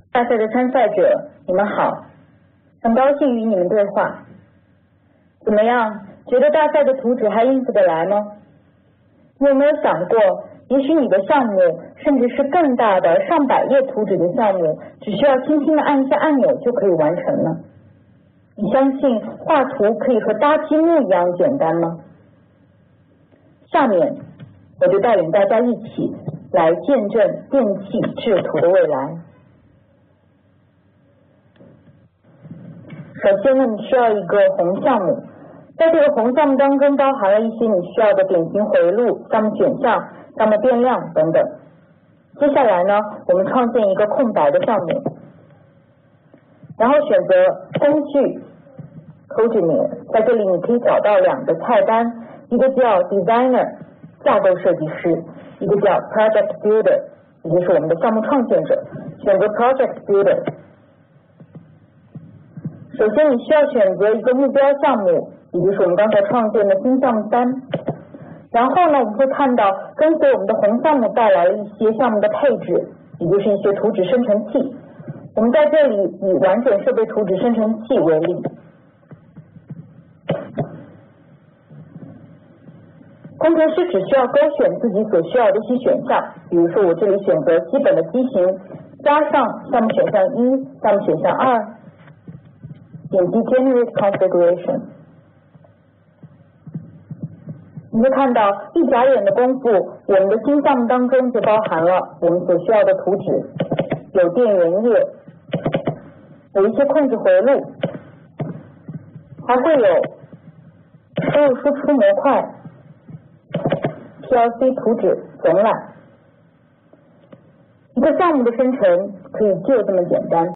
大赛的参赛者，你们好，很高兴与你们对话。怎么样，觉得大赛的图纸还应付得来吗？你有没有想过，也许你的项目，甚至是更大的上百页图纸的项目，只需要轻轻的按一下按钮就可以完成呢？你相信画图可以和搭积木一样简单吗？下面我就带领大家一起来见证电气制图的未来。首先呢，你需要一个红项目，在这个红项目当中包含了一些你需要的典型回路、项目选项、项目变量等等。接下来呢，我们创建一个空白的项目，然后选择工具 Codeneer， 在这里你可以找到两个菜单，一个叫 Designer 架构设计师，一个叫 Project Builder 也就是我们的项目创建者，选择 Project Builder。首先你需要选择一个目标项目，也就是我们刚才创建的新项目3。然后呢，我们会看到跟随我们的红项目带来了一些项目的配置，也就是一些图纸生成器。我们在这里以完整设备图纸生成器为例。工程师只需要勾选自己所需要的一些选项，比如说我这里选择基本的机型，加上项目选项1、项目选项2，点击 Generate Configuration。你会看到一眨眼的功夫，我们的新项目当中就包含了我们所需要的图纸，有电源页，有一些控制回路，还会有输入输出模块、PLC 图纸总览。一个项目的生成可以就这么简单。